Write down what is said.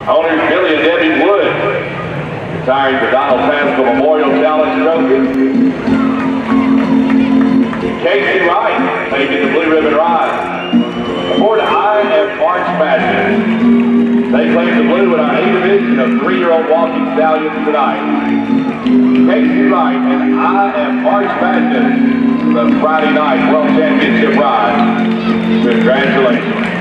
Owners Billy and Debbie Wood retiring the Donald Pascal Memorial Challenge Trophy. Casey Wright taking the blue ribbon ride. Aboard I Am March Madness. They claim the blue in our A division of 3-year-old walking stallions tonight. Casey Wright and I Am March Madness, the Friday night World Championship ride. Congratulations.